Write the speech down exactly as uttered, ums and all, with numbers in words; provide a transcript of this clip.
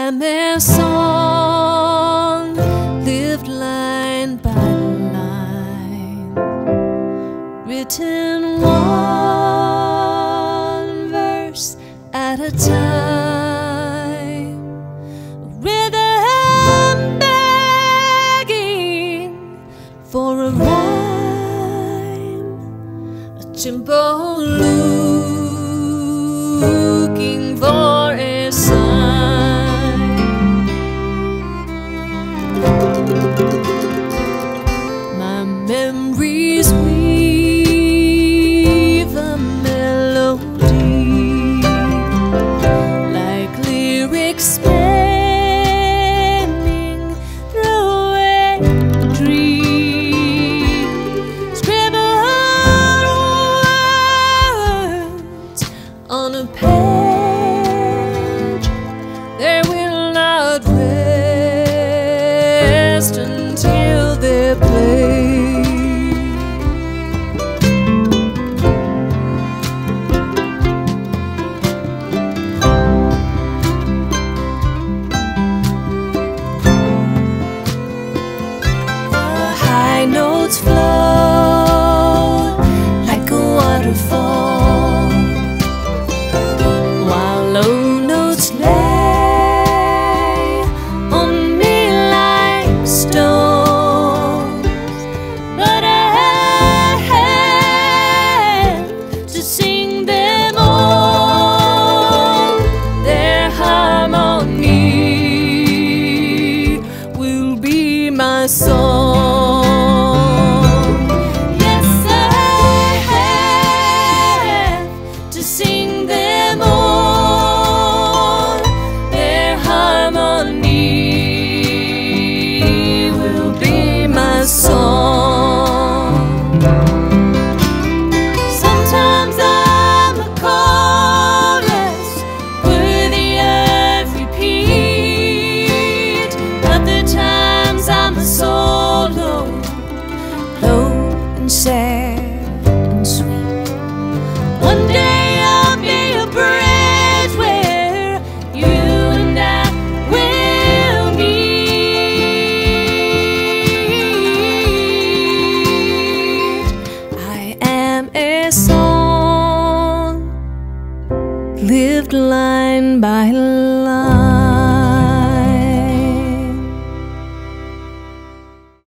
am a song lived line by line, written one verse at a time, rhythm begging for a rhyme, a tempo looking for a sign. My memories weave a melody, like lyrics spanning through a dream, scribbled words on a page. They will not rest until they're played. The high notes flow like a waterfall, while low notes lay on me like stones. But I have to sing them all. Their harmony will be my song. Yes, I have to sing them all. Their harmony will be my song. Sometimes I'm a chorus worthy of repeat. Other times I'm a solo, low and sad and sweet. One day I'll be a bridge where you and I will meet. I am a song lived line by line,